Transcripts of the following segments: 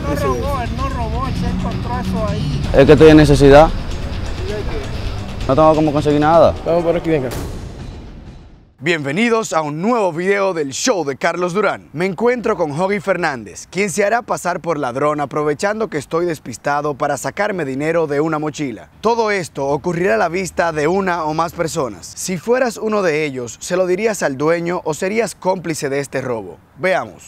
robó, él no robó, él se encontró eso ahí. Es que estoy en necesidad. No tengo cómo conseguir nada. Vamos por aquí, venga. Bienvenidos a un nuevo video del show de Carlos Durán. Me encuentro con Hoggy Fernández, quien se hará pasar por ladrón aprovechando que estoy despistado para sacarme dinero de una mochila. Todo esto ocurrirá a la vista de una o más personas. Si fueras uno de ellos, ¿se lo dirías al dueño o serías cómplice de este robo? Veamos.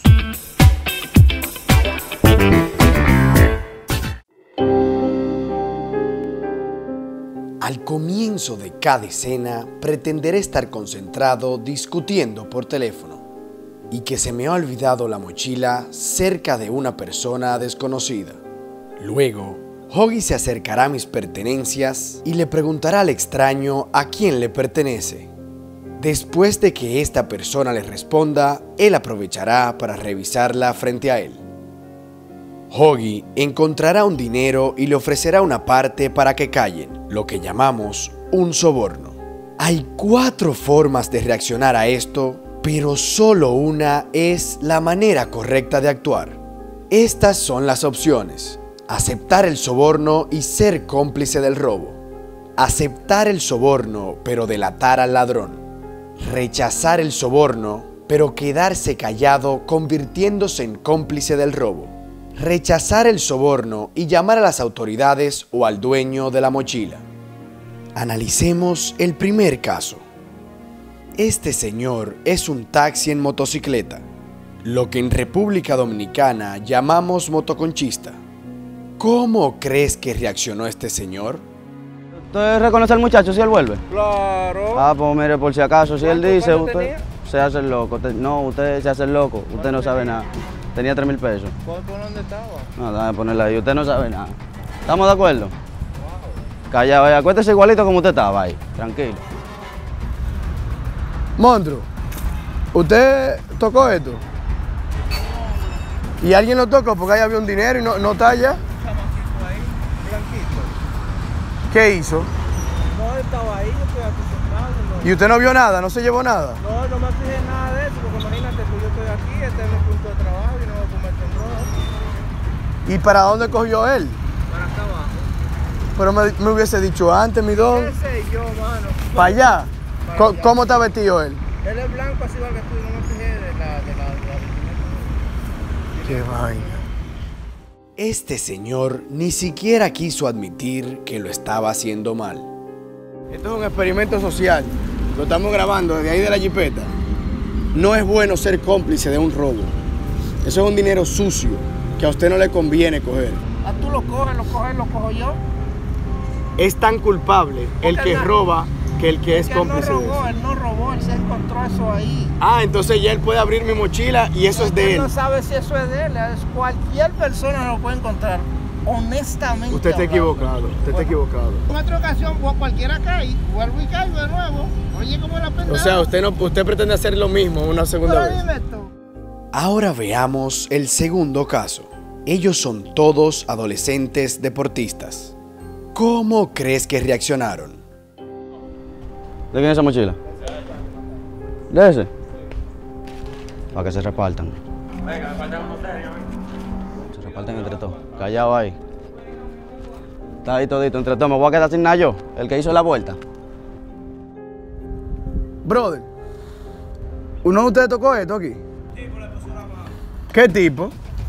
Al comienzo de cada escena, pretenderé estar concentrado discutiendo por teléfono y que se me ha olvidado la mochila cerca de una persona desconocida. Luego, Hoggy se acercará a mis pertenencias y le preguntará al extraño a quién le pertenece. Después de que esta persona le responda, él aprovechará para revisarla frente a él. Hoggy encontrará un dinero y le ofrecerá una parte para que callen, lo que llamamos un soborno. Hay 4 formas de reaccionar a esto, pero solo una es la manera correcta de actuar. Estas son las opciones: aceptar el soborno y ser cómplice del robo, aceptar el soborno pero delatar al ladrón, rechazar el soborno pero quedarse callado convirtiéndose en cómplice del robo, rechazar el soborno y llamar a las autoridades o al dueño de la mochila. Analicemos el primer caso. Este señor es un taxi en motocicleta, lo que en República Dominicana llamamos motoconchista. ¿Cómo crees que reaccionó este señor? ¿Usted reconoce al muchacho si él vuelve? Claro. Ah, pues mire, por si acaso, si él dice, ¿Cuánto usted se hace el loco. No, usted se hace el loco, usted no sabe nada. Tenía 3,000 pesos. ¿Por dónde estaba? No, déjame ponerla ahí, usted no sabe nada. ¿Estamos de acuerdo? Callado, vaya, acuérdese igualito como usted estaba ahí, tranquilo. Monstruo, ¿usted tocó esto? ¿Y alguien lo tocó porque ahí había un dinero y no está allá? Chamaquito ahí, blanquito. ¿Qué hizo? No, él estaba ahí, yo estoy aquí sentado. ¿Y usted no vio nada? ¿No se llevó nada? No me fijé nada de eso, porque imagínate que yo estoy aquí, este es mi punto de trabajo y no voy a cometer en droga. ¿Y para dónde cogió él? Para acá abajo. Pero me hubiese dicho antes, mi don. ¿Qué sé yo, mano? ¿Para allá? Para allá. ¿Cómo está vestido él? Él es blanco, así igual que tú, y no me fijé de la Qué vaina. Este señor ni siquiera quiso admitir que lo estaba haciendo mal. Esto es un experimento social. Lo estamos grabando desde ahí de la jipeta. No es bueno ser cómplice de un robo. Eso es un dinero sucio que a usted no le conviene coger. Ah, tú lo cojo yo. Es tan culpable el que roba que el que es cómplice de eso. Él no robó, él se encontró eso ahí. Ah, entonces ya él puede abrir mi mochila y eso es de Él él. no sabe si eso es de él, es cualquier persona lo puede encontrar, honestamente. Usted está hablando. equivocado, usted está equivocado. En otra ocasión, cualquiera cae, vuelvo y caigo de nuevo. Oye, ¿cómo la pendeja? O sea, usted pretende hacer lo mismo una segunda Pero vez. dime tú. Ahora veamos el segundo caso. Ellos son todos adolescentes deportistas. ¿Cómo crees que reaccionaron? ¿De quién es esa mochila? ¿De ese? Para que se repartan. Venga, me faltan unos tenis. Se reparten entre todos. Callado ahí. Está ahí todito entre todos. Me voy a quedar sin nada yo, el que hizo la vuelta. Brother, ¿uno de ustedes tocó esto aquí? ¿Qué tipo?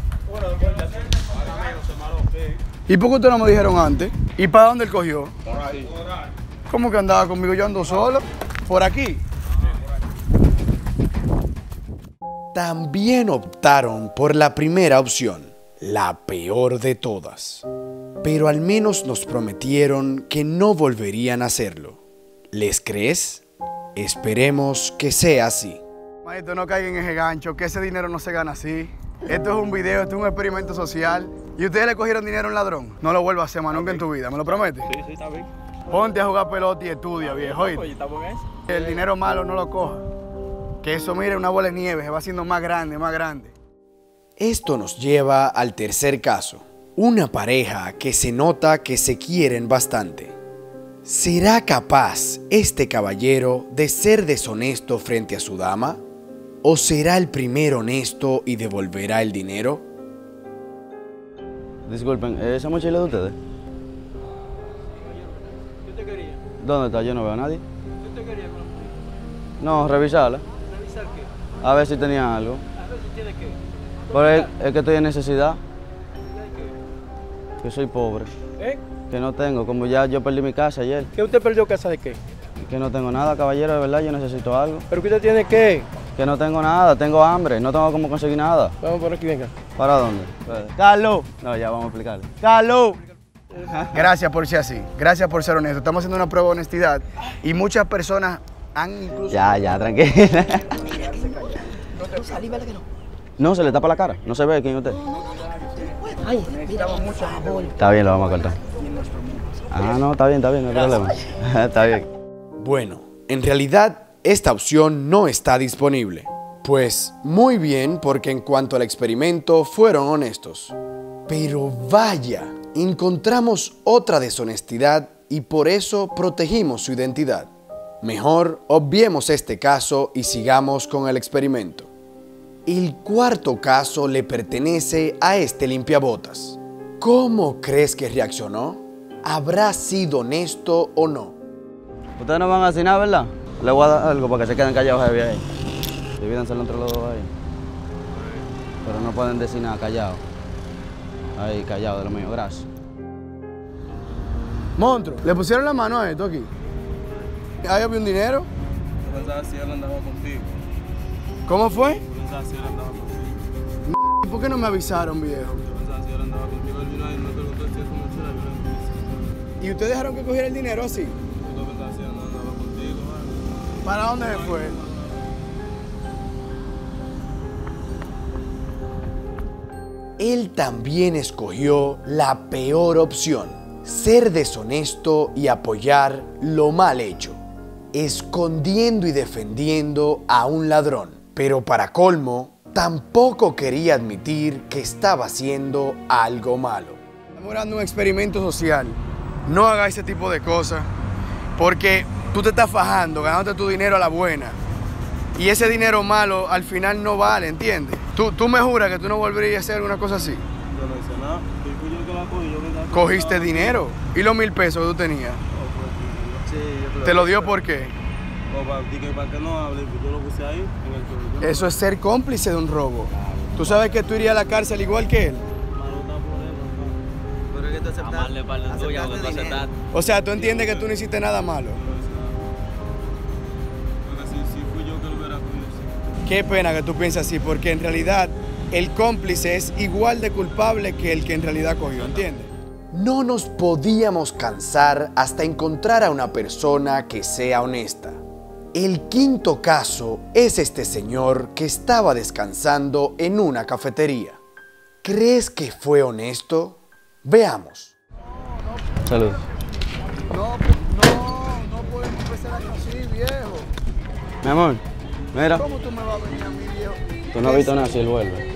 ¿Y por qué ustedes no me dijeron antes? ¿Y para dónde él cogió? Por ahí. ¿Cómo que andaba conmigo? Yo ando solo. ¿Por aquí? También optaron por la primera opción, la peor de todas. Pero al menos nos prometieron que no volverían a hacerlo. ¿Les crees? Esperemos que sea así. Manito, no caigan en ese gancho, que ese dinero no se gana así. Esto es un video, esto es un experimento social. ¿Y ustedes le cogieron dinero a un ladrón? No lo vuelvas a hacer más nunca en tu vida, ¿me lo prometes? Sí, está bien. Ponte a jugar pelota y estudia, viejo. ¿oíste? Oye, estamos en eso. El dinero malo no lo coja. Que eso, mire, una bola de nieve se va haciendo más grande, más grande. Esto nos lleva al tercer caso. Una pareja que se nota que se quieren bastante. ¿Será capaz este caballero de ser deshonesto frente a su dama? ¿O será el primero honesto y devolverá el dinero? Disculpen, ¿esa mochila de ustedes? ¿Qué te quería? ¿Dónde está? Yo no veo a nadie. ¿Qué te quería con la mochila? No, revisarla. ¿Revisar qué? A ver si tenía algo. A ver si tiene qué. Pero es que estoy en necesidad, ¿Qué? que soy pobre, ¿Eh? que no tengo, como ya yo perdí mi casa ayer, ¿Que usted perdió casa de qué? que no tengo nada, caballero, de verdad, yo necesito algo. ¿Pero que usted tiene qué? Que no tengo nada, tengo hambre, no tengo cómo conseguir nada. Vamos por aquí, venga. ¿Para dónde? ¡Carlos! No, ya vamos a explicarle. ¡Carlos! Gracias por ser así, gracias por ser honesto. Estamos haciendo una prueba de honestidad y muchas personas han incluso... Ya, tranquila. No, se le tapa la cara, no se ve quién es usted. Ay, mira, por favor. Está bien, lo vamos a cortar. Ah, no, está bien, no hay problema. Está bien. Bueno, en realidad esta opción no está disponible. Pues muy bien, porque en cuanto al experimento fueron honestos. Pero vaya, encontramos otra deshonestidad y por eso protegimos su identidad. Mejor obviemos este caso y sigamos con el experimento. El cuarto caso le pertenece a este limpiabotas. ¿Cómo crees que reaccionó? ¿Habrá sido honesto o no? Ustedes no van a hacer nada, ¿verdad? Le voy a dar algo para que se queden callados ahí. Divídanselo entre los dos ahí. Pero no pueden decir nada, callados. Ahí, callado de lo mío, gracias. Monstruo, ¿le pusieron la mano a esto aquí? ¿Ahí había un dinero? Yo pensaba si él andaba contigo. ¿Cómo fue? Yo pensaba si él andaba contigo. ¿Por qué no me avisaron, viejo? Yo pensaba si él andaba contigo. Él vino ahí y me preguntó si esa mochila yo la puse. ¿Y ustedes dejaron que cogiera el dinero así? Yo pensaba si él andaba contigo, ¿vale? ¿Para dónde se fue? Él también escogió la peor opción, ser deshonesto y apoyar lo mal hecho, escondiendo y defendiendo a un ladrón. Pero para colmo, tampoco quería admitir que estaba haciendo algo malo. Estamos dando un experimento social. No haga ese tipo de cosas porque tú te estás fajando, ganándote tu dinero a la buena. Y ese dinero malo al final no vale, ¿entiendes? Tú me juras que tú no volverías a hacer una cosa así. Yo no hice nada. Fui yo que la cogí. Yo que la cogí. Cogiste dinero. ¿Y los 1000 pesos que tú tenías? Sí, yo ¿Te lo dio por qué? para que no hable, yo lo puse ahí en el tuyo. Eso es ser cómplice de un robo. Tú sabes que tú irías a la cárcel igual que él. Pero es que te aceptaste. O sea, tú entiendes que tú no hiciste nada malo. Porque si fui yo que lo hubiera cogido. Qué pena que tú pienses así, porque en realidad el cómplice es igual de culpable que el que en realidad cogió, ¿entiendes? No nos podíamos cansar hasta encontrar a una persona que sea honesta. El quinto caso es este señor que estaba descansando en una cafetería. ¿Crees que fue honesto? Veamos. Salud. No podemos empezar así, viejo. Mi amor, mira, ¿Cómo tú me vas a venir a mí, viejo? tú no has visto nada si él vuelve.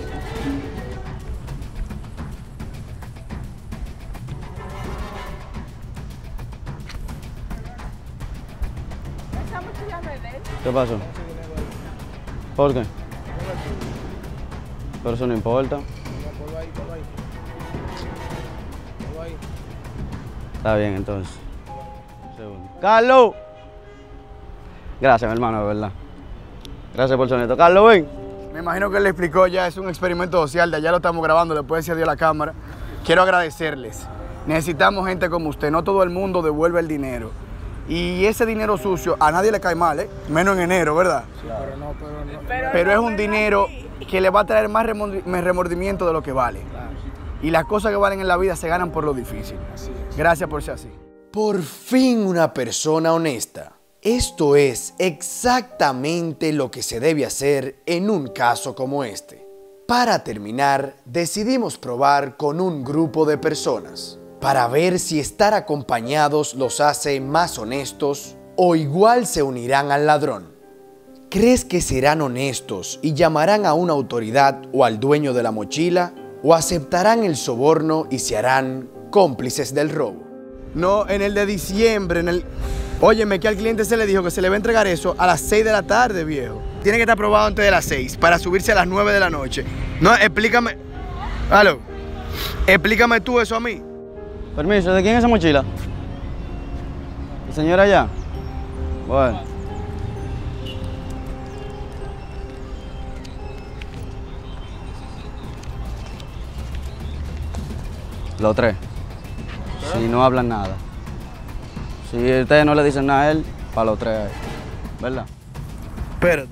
¿Qué pasó? ¿Por qué? Pero eso no importa. Está bien, entonces. Segundo. ¡Carlos! Gracias, mi hermano, de verdad. Gracias por su honesto. ¡Carlos, ven! Me imagino que él le explicó ya, es un experimento social, de allá lo estamos grabando, le puede decir adiós a la cámara. Quiero agradecerles. Necesitamos gente como usted, no todo el mundo devuelve el dinero. Y ese dinero sucio a nadie le cae mal, ¿eh? Menos en enero, ¿verdad? Sí, pero es un dinero que le va a traer más remordimiento de lo que vale. Y las cosas que valen en la vida se ganan por lo difícil. Gracias por ser así. Por fin una persona honesta. Esto es exactamente lo que se debe hacer en un caso como este. Para terminar, decidimos probar con un grupo de personas para ver si estar acompañados los hace más honestos o igual se unirán al ladrón. ¿Crees que serán honestos y llamarán a una autoridad o al dueño de la mochila o aceptarán el soborno y se harán cómplices del robo? No, en el de diciembre, Óyeme, que al cliente se le dijo que se le va a entregar eso a las 6 de la tarde, viejo. Tiene que estar aprobado antes de las 6 para subirse a las 9 de la noche. No, explícame. Aló. Explícame tú eso a mí. Permiso, ¿de quién es esa mochila? ¿La señora allá? Bueno. Los tres. Si no hablan nada. Si ustedes no le dicen nada a él, para los tres ahí. ¿Verdad? Espérate.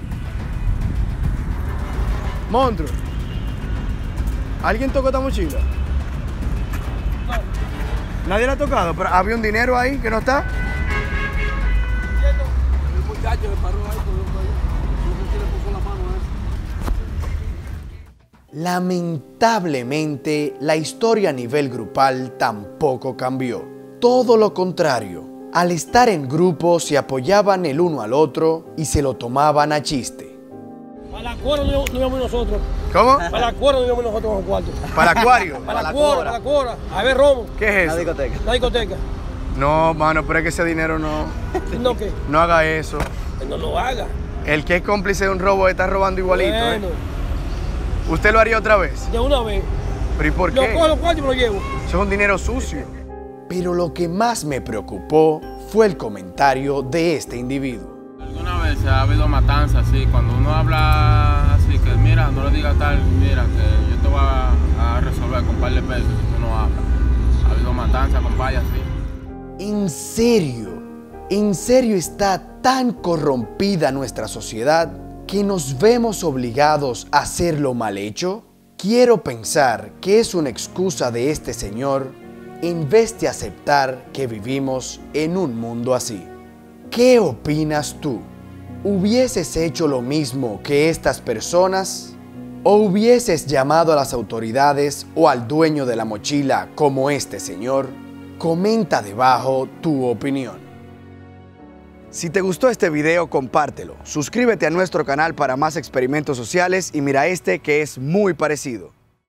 Monstruo. ¿Alguien tocó esta mochila? Nadie la ha tocado, pero había un dinero ahí que no está. El muchacho le paró ahí, no sé si le puso la mano a él. Lamentablemente, la historia a nivel grupal tampoco cambió. Todo lo contrario. Al estar en grupo se apoyaban el uno al otro y se lo tomaban a chiste. Para la cuora no íbamos nosotros. ¿Cómo? Para la cuora no íbamos nosotros con cuarto. ¿Para el acuario? Para la cuora. A ver, robo. ¿Qué es La eso? discoteca. La discoteca. No, mano, pero es que ese dinero no. ¿No qué? No haga eso. No lo haga. El que es cómplice de un robo está robando igualito, Bueno, ¿Usted lo haría otra vez? de una vez. ¿Pero y por Yo qué? cojo los cuartos y me los llevo. Eso es un dinero sucio. Pero lo que más me preocupó fue el comentario de este individuo. Alguna vez ha habido matanzas así, cuando uno habla así, que mira, no le digas tal, mira, que yo te voy a resolver con un par de pesos si tú no hablas. Ha habido matanzas con payas así. En serio está tan corrompida nuestra sociedad que nos vemos obligados a hacer lo mal hecho. Quiero pensar que es una excusa de este señor en vez de aceptar que vivimos en un mundo así. ¿Qué opinas tú? ¿Hubieses hecho lo mismo que estas personas? ¿O hubieses llamado a las autoridades o al dueño de la mochila como este señor? Comenta debajo tu opinión. Si te gustó este video, compártelo. Suscríbete a nuestro canal para más experimentos sociales y mira este que es muy parecido.